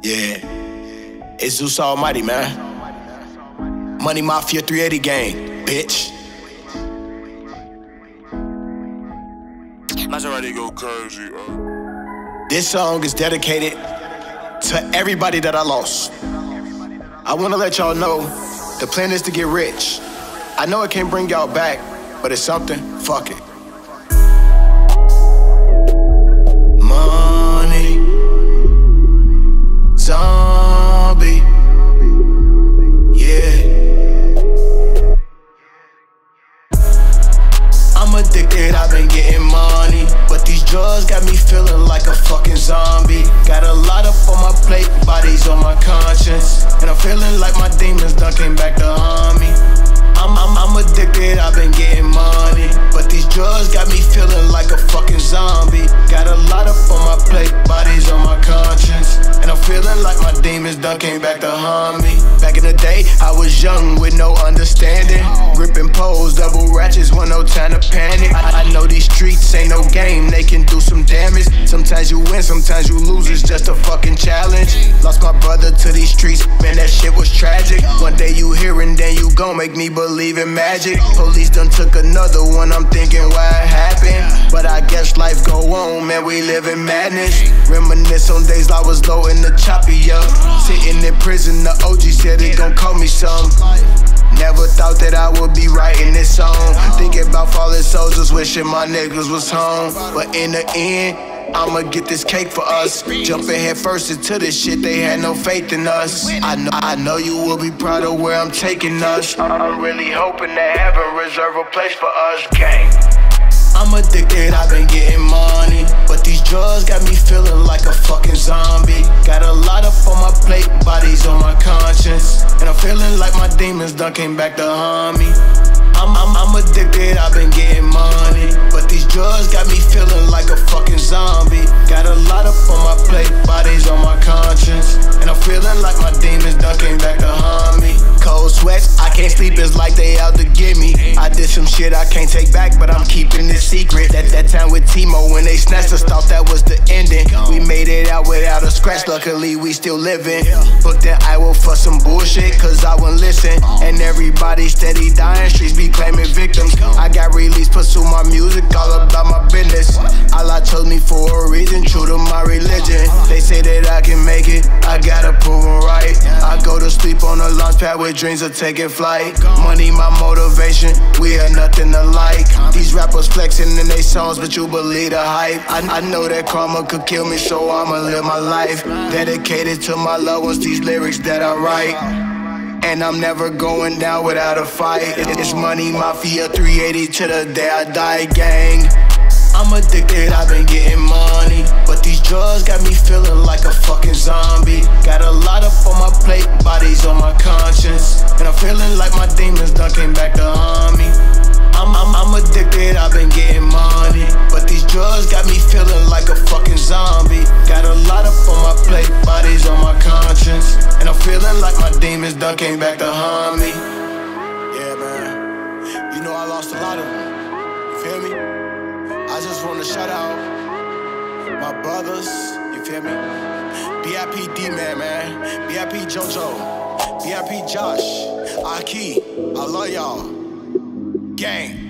Yeah, it's Zeus Almighty, man. Money Mafia 380 gang, bitch. Maserati go crazy, This song is dedicated to everybody that I lost. I wanna let y'all know, the plan is to get rich. I know it can't bring y'all back, but it's something, fuck it. Money, zombie, yeah. I'm addicted, I've been getting money, but these drugs got me feeling like a fucking zombie. Got a lot up on my plate, bodies on my conscience, and I'm feeling like my demons done came back to harm me. I'm addicted, I've been getting money, but these drugs got me feeling like a fucking zombie. Got a lot up on my plate, bodies on my conscience, and I'm feeling like my demons done came back to harm me. Back in the day, I was young with no understanding, gripping poles, double ratchets, with no time to panic. I know these streets ain't no game, they can do some damage. Sometimes you win, sometimes you lose, it's just a fucking challenge. Lost my brother to these streets, man, that shit was tragic. One day you hear and then you gon' make me believe in magic. Police done took another one, I'm thinking why it happened, but I guess life go on, man, we live in madness. Reminisce on days I was low in the choppy up, sitting in prison, the OG said it gon' call me some. Never thought that I would be writing this song, thinking about fallen soldiers, wishing my niggas was home. But in the end, I'ma get this cake for us. Jumping head first into this shit, they had no faith in us. I know you will be proud of where I'm taking us. I'm really hoping that heaven reserve a place for us, gang. I'm addicted, I've been getting money, but these drugs got me feeling like a fucking zombie. Got a lot up on my plate, bodies on my conscience, and I'm feeling like my demons done came back to harm me. I'm addicted, I've been getting money, but these drugs got me feeling like a fucking zombie. Got a lot up on my plate, bodies on my conscience, and I'm feeling like my demons done came back to harm me. Cold sweats, I can't sleep, it's like they out to get me. I did some shit I can't take back, but I'm keeping this secret. That time with Timo when they snatched us, thought that was the ending. We made it out without a scratch, luckily we still living. Booked in Iowa for some bullshit, cause I wouldn't listen, and everybody steady dying, streets be claiming victims. I got released, pursue my music, all about my business. Allah chose me for a reason, true to my religion. They say that I can make it, I gotta prove them right. I go to sleep on a launch pad with dreams of taking flight. Money my motivation, we are nothing alike. These rappers flexing in they songs, but you believe the hype. I know that karma could kill me, so I'ma live my life dedicated to my loved ones, these lyrics that I write. And I'm never going down without a fight. It's Money Mafia 380 to the day I die, gang. I'm addicted, I've been getting money, but these drugs got me feeling like a fucking zombie. Got a lot up on my plate, bodies on my conscience, and I'm feeling like my demons done came back to harm me. I'm addicted, I've been getting money, but these drugs got me feeling like a fucking zombie. Got a lot up on my plate, bodies on my conscience, and I'm feeling like my demons done came back to harm me. Yeah, man, you know I lost a lot of them, you feel me? I just wanna shout out my brothers, you feel me? BIP D-Man, man, BIP JoJo, BIP Josh, Aki, I love y'all, gang.